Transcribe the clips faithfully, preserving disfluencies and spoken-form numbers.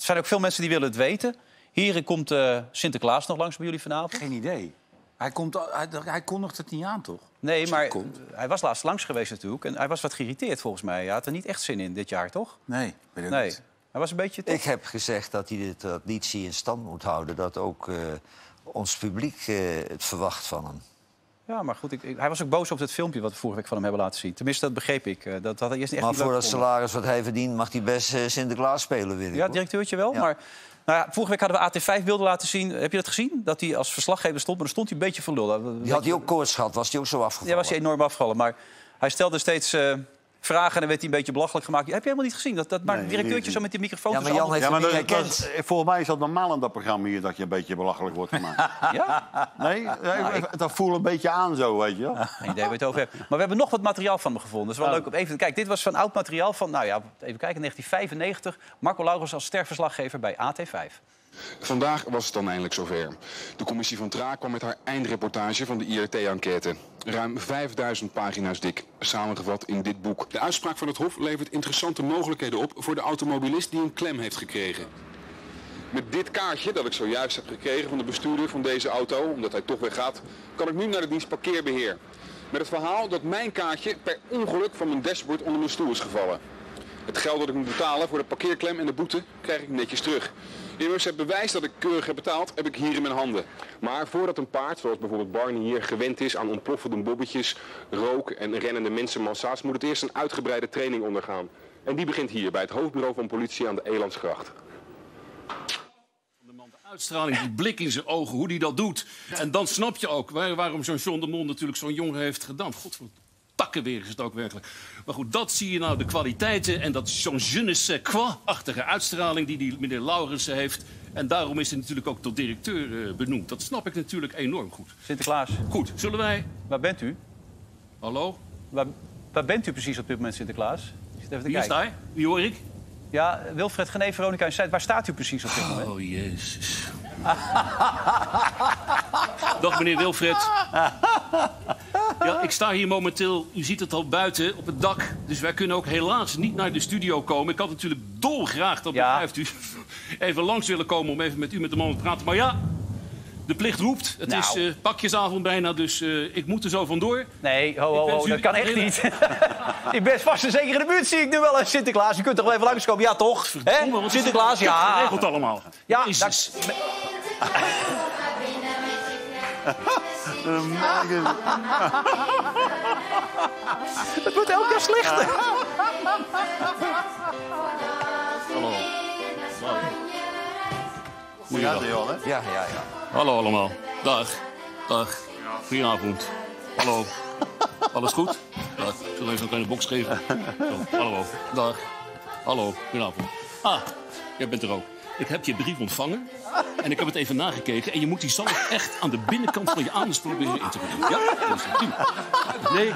zijn ook veel mensen die willen het weten. Hier komt uh, Sinterklaas nog langs bij jullie vanavond. Geen idee. Hij, komt, hij, hij kondigt het niet aan, toch? Nee, maar hij was laatst langs geweest natuurlijk. En hij was wat geïrriteerd volgens mij. Hij had er niet echt zin in dit jaar, toch? Nee, weet ik nee. niet. Hij was een beetje... Toch... Ik heb gezegd dat hij de traditie in stand moet houden. Dat ook uh, ons publiek uh, het verwacht van hem. Ja, maar goed, ik, ik, hij was ook boos op het filmpje wat we vorige week van hem hebben laten zien. Tenminste, dat begreep ik. Uh, dat, dat hij eerst niet echt maar voor dat salaris wat hij verdient mag hij best uh, Sinterklaas spelen, weet ik. Ja, directeurtje wel, ja. Maar... Nou ja, vorige week hadden we A T vijf beelden laten zien. Heb je dat gezien? Dat hij als verslaggever stond, maar dan stond hij een beetje van lul. Die had hij ook koorts gehad, was hij ook zo afgevallen? Ja, was hij enorm afgevallen. Maar hij stelde steeds uh, vragen en dan werd hij een beetje belachelijk gemaakt. Heb je helemaal niet gezien? Dat, dat maakt nee, directeurtje zo met die microfoon. Ja, maar Jan heeft ja, maar het niet dat, herkend. Dat is, volgens mij is dat normaal in dat programma hier dat je een beetje belachelijk wordt gemaakt. Ja? Nee, nou, ik... dat voelt een beetje aan zo, weet je wel. Ja, geen idee waar je het over hebt. Maar we hebben nog wat materiaal van hem gevonden. Dat is wel oh. leuk om even... Kijk, dit was van oud materiaal van, nou ja, even kijken, negentien vijfennegentig. Marco Laurens als sterverslaggever bij A T vijf. Vandaag was het dan eindelijk zover. De commissie van Traak kwam met haar eindreportage van de I R T-enquête. Ruim vijfduizend pagina's dik, samengevat in dit boek. De uitspraak van het Hof levert interessante mogelijkheden op voor de automobilist die een klem heeft gekregen. Met dit kaartje dat ik zojuist heb gekregen van de bestuurder van deze auto, omdat hij toch weer gaat, kan ik nu naar de dienst parkeerbeheer. Met het verhaal dat mijn kaartje per ongeluk van mijn dashboard onder mijn stoel is gevallen. Het geld dat ik moet betalen voor de parkeerklem en de boete krijg ik netjes terug. Immers, het bewijs dat ik keurig heb betaald, heb ik hier in mijn handen. Maar voordat een paard, zoals bijvoorbeeld Barney hier, gewend is aan ontploffende bobbetjes, rook en rennende mensenmassa's, moet het eerst een uitgebreide training ondergaan. En die begint hier, bij het hoofdbureau van politie aan de Elandsgracht. De man, de uitstraling, die blik in zijn ogen, hoe hij dat doet. En dan snap je ook waar, waarom zo'n John de Mol natuurlijk zo'n jongen heeft gedaan. Godverdomme. Takken weer is het ook werkelijk. Maar goed, dat zie je nou, de kwaliteiten en dat zo'n je ne sais quoi-achtige uitstraling die die meneer Laurensen heeft. En daarom is hij natuurlijk ook tot directeur uh, benoemd. Dat snap ik natuurlijk enorm goed. Sinterklaas. Goed, zullen wij... Waar bent u? Hallo? Waar, waar bent u precies op dit moment, Sinterklaas? Even Wie is daar? Wie hoor ik? Ja, Wilfred Genee, Veronica en Seit. Waar staat u precies op dit moment? Oh, jezus. Dag, meneer Wilfred. Ja, ik sta hier momenteel, u ziet het al buiten, op het dak. Dus wij kunnen ook helaas niet naar de studio komen. Ik had natuurlijk dolgraag, dat ja. begrijpt u, even langs willen komen om even met u met de man te praten. Maar ja, de plicht roept. Het nou. is uh, pakjesavond bijna, dus uh, ik moet er zo vandoor. Nee, ho, ho, ho, dat kan echt hele... niet. Ik ben vast en zeker in de buurt, zie ik nu wel. Sinterklaas, je kunt toch wel even langskomen? Ja, toch? Verdomme, Sinterklaas, ja. Geregeld allemaal. Ja, is dat... Het wordt elke keer slechter. Hallo. Goedenavond, Jan, hè? Ja, ja, ja. Hallo allemaal. Dag. Dag. Goedenavond. Hallo. Alles goed? Dag. Ik zal even een kleine box geven. Zo. Hallo. Dag. Hallo. Goedenavond. Ah, jij bent er ook. Ik heb je brief ontvangen en ik heb het even nagekeken. En je moet die zalf echt aan de binnenkant van je anus proberen in te brengen. Ja? Dus, nee?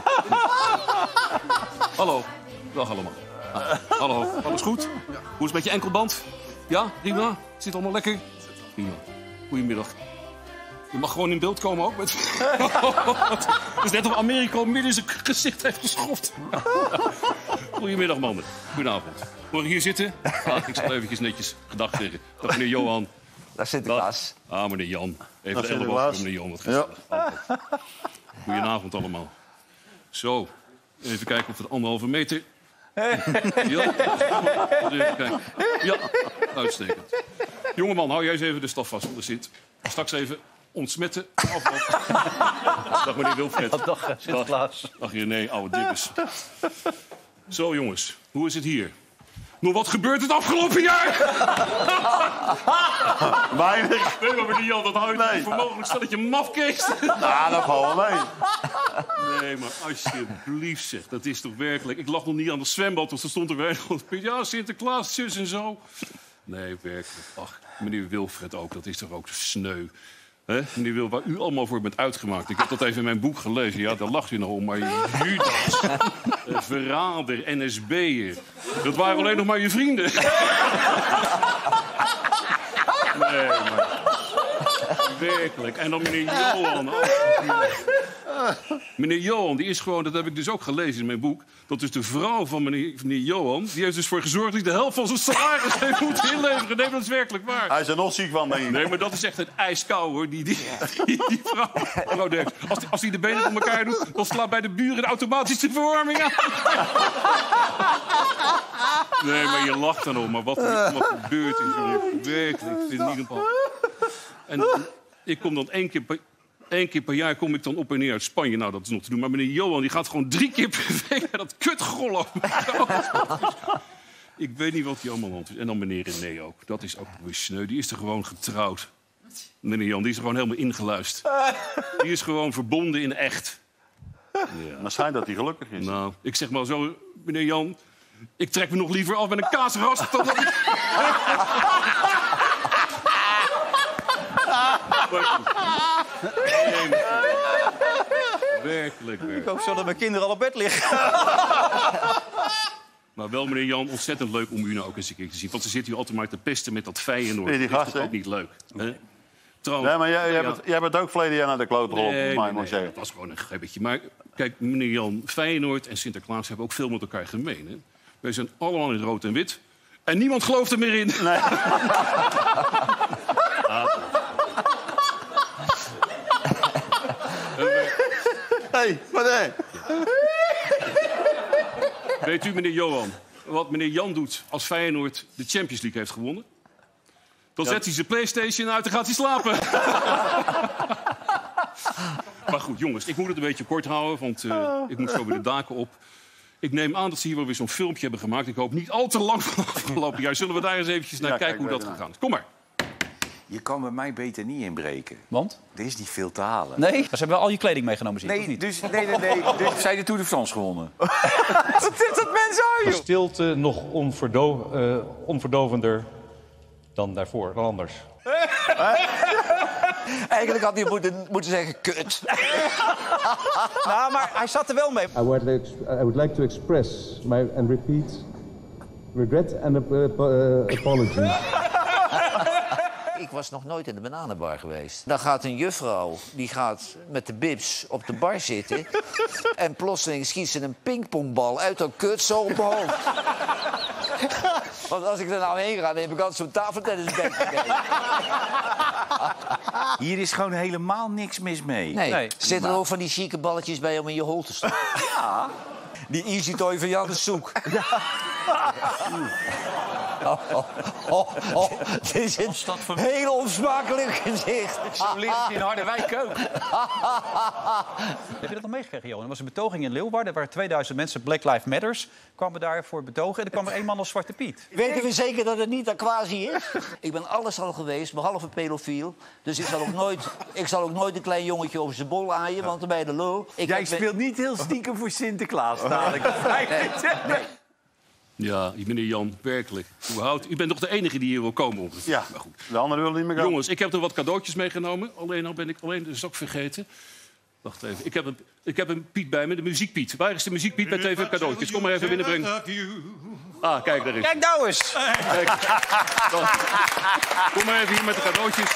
Hallo. Dag allemaal. Ah, hallo. Alles goed? Hoe is het met je enkelband? Ja? Prima? Zit allemaal lekker? Prima. Goedemiddag. Je mag gewoon in beeld komen ook. Met... Het is net of Amerika midden in zijn gezicht heeft geschopt. Goedemiddag, mannen. Goedenavond. Mag ik hier zitten? Ah, ik zal eventjes netjes gedag zeggen. Dag, meneer Johan. Dag, Sinterklaas. Ah, meneer Jan. Even Dag, de elleboog voor meneer Jan. Wat gezellig. Ja. Goedenavond allemaal. Zo, even kijken of het anderhalve meter... Ja, even kijken. Ja, uitstekend. Jongeman, hou jij eens even de staf vast, want er zit straks even ontsmetten. Dag, meneer Wilfred. Dag, dag Sinterklaas. Dag, René, oude dikkers. Zo, jongens, hoe is het hier? Nog wat gebeurt het afgelopen jaar? Weinig. Nee, maar meneer Jan, dat hou je nee. niet voor mogelijk. Stel dat je mafkeest. Ja, dat valt wel mee. Nee, maar alsjeblieft zeg, dat is toch werkelijk... Ik lag nog niet aan het zwembad, want er stond er weer... Ja, Sinterklaas, zus en zo. Nee, werkelijk. Ach, meneer Wilfred ook, dat is toch ook sneu. He? Meneer Wil, waar u allemaal voor bent uitgemaakt. Ik heb dat even in mijn boek gelezen. Ja, daar lacht u nog om. Maar Judas, verrader, N S B'er. Dat waren alleen nog maar je vrienden. Nee, maar... Werkelijk. En dan meneer Johan. Oh, meneer Johan, die is gewoon, dat heb ik dus ook gelezen in mijn boek. Dat is de vrouw van meneer, meneer Johan. Die heeft dus voor gezorgd dat hij de helft van zijn salaris heeft moeten inleveren. Nee, dat is werkelijk waar. Hij is er nog ziek van, denk ik. Nee, maar dat is echt een ijskou, hoor. Die, die, die, die vrouw. vrouw denkt, als, die, als die de benen op elkaar doet, dan slaat bij de buren de automatische verwarming aan. Nee, maar je lacht dan om. Maar wat er allemaal gebeurt is, jongen, werkelijk, ik vind het niet normaal. En ik kom dan één keer, per, één keer per jaar kom ik dan op en neer uit Spanje. Nou, dat is nog te doen. Maar meneer Johan die gaat gewoon drie keer per week naar dat kutgollen. Ik weet niet wat hij allemaal aan is. En dan meneer René ook. Dat is ook weer sneu. Die is er gewoon getrouwd. Meneer Jan, die is er gewoon helemaal ingeluisterd. Die is gewoon verbonden in echt. Ja. Maar schijnt dat hij gelukkig is. Nou, ik zeg maar zo, meneer Jan... Ik trek me nog liever af met een kaasrasp dan dat ik... Werkelijk, werkelijk. Ik hoop zo dat mijn kinderen al op bed liggen. Maar wel, meneer Jan, ontzettend leuk om u nou ook eens een keer te zien. Want ze zitten hier altijd maar te pesten met dat Feyenoord. Nee, die dat is gasten. toch ook niet leuk. Hè? Trouwens, Nee, maar jij, jij, ja. bent, jij bent ook verleden jaar naar de kloot geholpen, Nee, mag nee, ik maar nee, zeggen. dat was gewoon een gebbetje. Maar kijk, meneer Jan, Feyenoord en Sinterklaas hebben ook veel met elkaar gemeen. Hè? Wij zijn allemaal in rood en wit. En niemand gelooft er meer in. Nee. Ah. Hey, wat nee. Weet u, meneer Johan, wat meneer Jan doet als Feyenoord de Champions League heeft gewonnen? Dan zet hij zijn PlayStation uit en gaat hij slapen. Maar goed, jongens, ik moet het een beetje kort houden, want uh, ik moet zo weer de daken op. Ik neem aan dat ze hier wel weer zo'n filmpje hebben gemaakt. Ik hoop niet al te lang van afgelopen jaar. Zullen we daar eens eventjes naar Ja, kijken kijk, hoe dat weet gegaan is? Kom maar. Je kan bij mij beter niet inbreken. Want? Er is niet veel te halen. Nee? Ze hebben wel al je kleding meegenomen, zie ik, of Nee, niet? dus, nee, nee, nee. Dus zij de Tour de France gewonnen. Wat is dat mensen aan, joh? Stilte nog onverdo uh, onverdovender dan daarvoor, dan anders. Eigenlijk had hij moeten, moeten zeggen, kut. Nou, maar hij zat er wel mee. I would like, I would like to express my and repeat regret and uh, uh, apology. Ik was nog nooit in de bananenbar geweest. Dan gaat een juffrouw, die gaat met de bibs op de bar zitten... en plotseling schiet ze een pingpongbal uit haar kut zo op mijn hoofd. Want als ik er nou heen ga, dan heb ik altijd zo'n tafeltennisbed gekregen. Hier is gewoon helemaal niks mis mee. Nee, Nee. zitten er ook van die chique balletjes bij om in je hol te staan? Ja. Die Easy Toy van Jan de Soek. Ja. Oh, oh, oh, oh. Het is een heel onsmakelijk gezicht. Zo ligt in Harderwijk ook. Heb je dat nog meegekregen, Johan? Er was een betoging in Leeuwarden. Er waren tweeduizend mensen, Black Lives Matters, kwamen daar voor betogen. En er kwam er één man als Zwarte Piet. Weten we zeker dat het niet Aquasi is? Ik ben alles al geweest, behalve pedofiel. Dus ik zal ook nooit, ik zal ook nooit een klein jongetje over zijn bol aaien, want dan ben je de lul. Ik Jij heb- speelt niet heel stiekem voor Sinterklaas, dadelijk. Ja, meneer Jan, werkelijk. Hoe houdt... U bent toch de enige die hier wil komen? Ongeveer. Ja, Maar goed. de anderen willen niet meer gaan. Jongens, ik heb er wat cadeautjes meegenomen. Alleen al ben ik alleen de zak vergeten. Wacht even. Ik heb, een, ik heb een Piet bij me, de muziekpiet. Waar is de muziekpiet met T V cadeautjes? Kom maar even binnenbrengen. Ah, kijk, daar is. Kijk nou eens! Kijk. Dan. Kom maar even hier met de cadeautjes.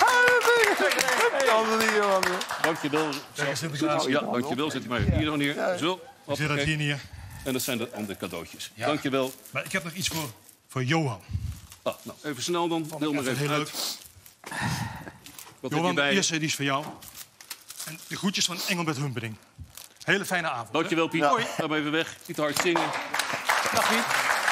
Dankjewel. Ja, dankjewel. Zet die maar hier dan neer. Zo. Ik zet dat hier neer. En dat zijn de andere cadeautjes. Dankjewel. Maar ik heb nog iets voor, voor Johan. Ah, nou, even snel dan. Deel maar Even even heel uit. leuk. Wat heb je Johan, de bij je? eerste die is voor jou. En de groetjes van Engelbert Humperdinck. Hele fijne avond. Dankjewel, Piet. Ja. Ga maar even weg. Niet te hard zingen. Dag, Piet.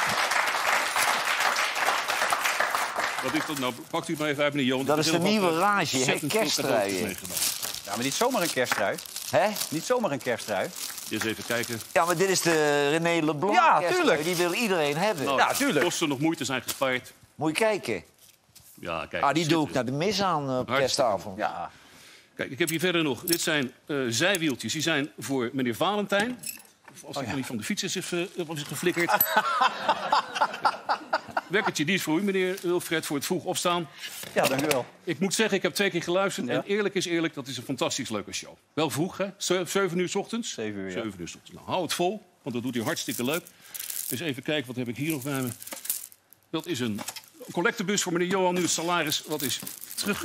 Wat is dat nou? Pakt u het maar even uit, meneer Johan. Dat is de nieuwe rage, hè? Ontzettend veel Kersttrui. cadeautjes meegenomen. Ja, maar niet zomaar een kersttrui. Hè? Niet zomaar een kersttrui. Eens even kijken. Ja, maar dit is de René Leblanc. Ja, kersttrui. tuurlijk. Die wil iedereen hebben. Nou, Ja, tuurlijk. Kosten nog moeite zijn gespaard. Moet je kijken. Ja, kijk. Ah, die zit doe ik er. naar de mis aan op Hartstikke kerstavond. Ja. Kijk, ik heb hier verder nog. Dit zijn uh, zijwieltjes. Die zijn voor meneer Valentijn. Of als hij Oh, ja. niet van de fiets is, is, uh, is geflikkerd. Wekkertje, die is voor u, meneer Wilfred, voor het vroeg opstaan. Ja, dank u wel. Ik moet zeggen, ik heb twee keer geluisterd. Ja. En eerlijk is eerlijk, dat is een fantastisch leuke show. Wel vroeg, hè? Ze- Zeven uur 's ochtends? Zeven uur, ja. Zeven uur 's ochtends. Nou, hou het vol, want dat doet hij hartstikke leuk. Dus even kijken, wat heb ik hier nog bij me? Dat is een collectebus voor meneer Johan. Nu het salaris, wat is terug...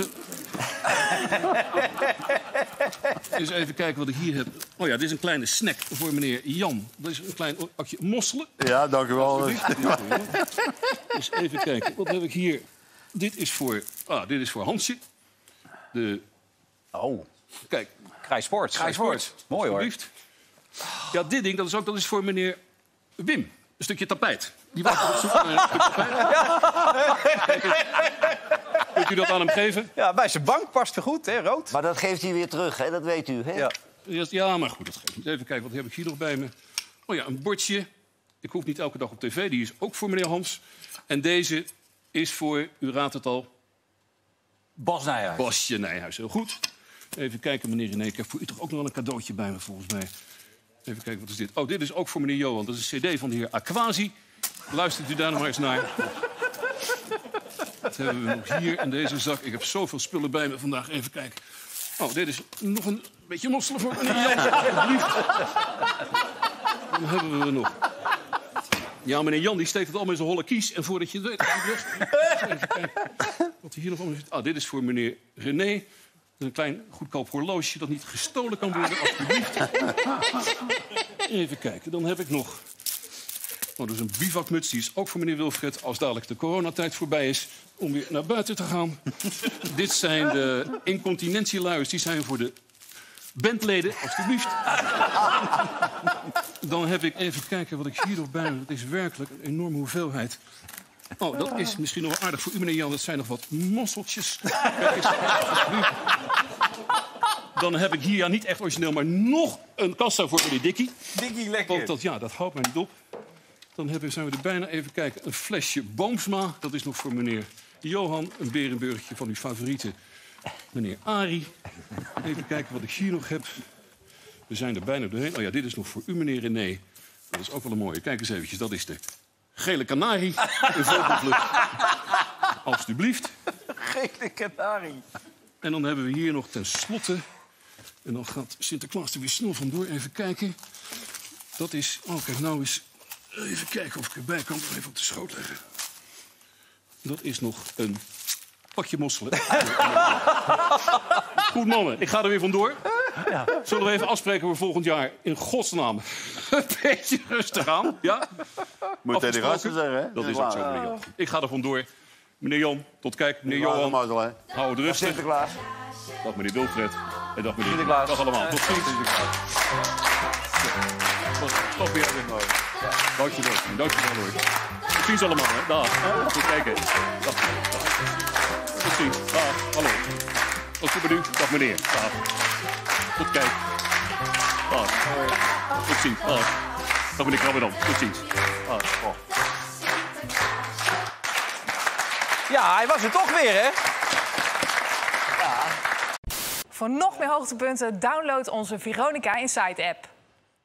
Eens even kijken wat ik hier heb. Oh ja, dit is een kleine snack voor meneer Jan. Dat is een klein akje mosselen. Ja, dank u wel. Dus even kijken, wat heb ik hier? Dit is voor, ah, dit is voor Hansje. De... Oh. Kijk. Krijsport. Krijsport. Mooi hoor. Alsjeblieft. Ja, dit ding dat is ook dat is voor meneer Wim. Een stukje tapijt. Die was op zoek naar een stukje tapijt. Kunt u dat aan hem geven? Ja, bij zijn bank past het goed, hè, rood. Maar dat geeft hij weer terug, hè? Dat weet u, hè? Ja. Ja, maar goed, dat geeft niet. Even kijken, wat heb ik hier nog bij me? Oh ja, een bordje. Ik hoef niet elke dag op tv. Die is ook voor meneer Hans. En deze is voor, u raadt het al... Bas Nijhuis. Basje Nijhuis, heel goed. Even kijken, meneer René. Ik heb voor u toch ook nog wel een cadeautje bij me, volgens mij. Even kijken, wat is dit? Oh, dit is ook voor meneer Johan. Dat is een cd van de heer Aquasi. Luistert u daar nog maar eens naar. Wat hebben we nog hier in deze zak? Ik heb zoveel spullen bij me vandaag. Even kijken. Oh, dit is nog een beetje mosselen voor meneer Jan. Alsjeblieft. Dan hebben we nog... Ja, meneer Jan die steekt het allemaal in zijn holle kies. En voordat je het weet... Even kijken wat hier nog allemaal zit. Ah, dit is voor meneer René. Een klein goedkoop horloge dat niet gestolen kan worden, alsjeblieft. Even kijken, dan heb ik nog... Oh, dus een bivakmuts, die is ook voor meneer Wilfred... als dadelijk de coronatijd voorbij is, om weer naar buiten te gaan. Dit zijn de incontinentieluiers, die zijn voor de bandleden, alsjeblieft. Dan heb ik even kijken wat ik hier nog bij heb. Dat is werkelijk een enorme hoeveelheid. Oh, dat is misschien nog wel aardig voor u, meneer Jan. Dat zijn nog wat mosseltjes. Kijk eens, alsjeblieft. Dan heb ik hier, ja, niet echt origineel, maar nog een kassa voor meneer Dikkie. Dikkie, lekker. Want dat, ja, dat houdt mij niet op. Dan hebben, zijn we er bijna, even kijken, een flesje Boomsma. Dat is nog voor meneer Johan. Een Berenburgje van uw favoriete meneer Arie. Even kijken wat ik hier nog heb. We zijn er bijna doorheen. Oh ja, dit is nog voor u, meneer René. Dat is ook wel een mooie. Kijk eens eventjes, dat is de gele kanarie. Een vogelvlucht. Alsjeblieft. Gele kanarie. En dan hebben we hier nog tenslotte... En dan gaat Sinterklaas er weer snel vandoor. Even kijken. Dat is... Oh, kijk, nou eens... Even kijken of ik erbij kan. Even op de schoot leggen. Dat is nog een pakje mosselen. Goed, mannen. Ik ga er weer vandoor. Ja. Zullen we even afspreken voor volgend jaar? In godsnaam. Een beetje rustig aan. Ja? Moet tegen de gasten zeggen, hè? Dat is ook zo, meneer Jan. Ik ga er vandoor. Meneer Jan, tot kijk. Meneer Johan. Hou het rustig. Sinterklaas. Dag meneer Wilfred. En dag meneer Sinterklaas. Dag allemaal. Tot ziens. Tot weer. Dankjewel. Dankjewel hoor. Tot ziens allemaal, hè. Dag. Tot kijken. Dag. Tot ziens. Dag. Hallo. Wat goed met u? Dag meneer. Dag. Tot kijk. Dag. Tot ziens. Dag. Dag meneer Krabbe dan. Tot ziens. Dag. Oh. Ja, hij was er toch weer, hè? Voor nog meer hoogtepunten download onze Veronica Insight app.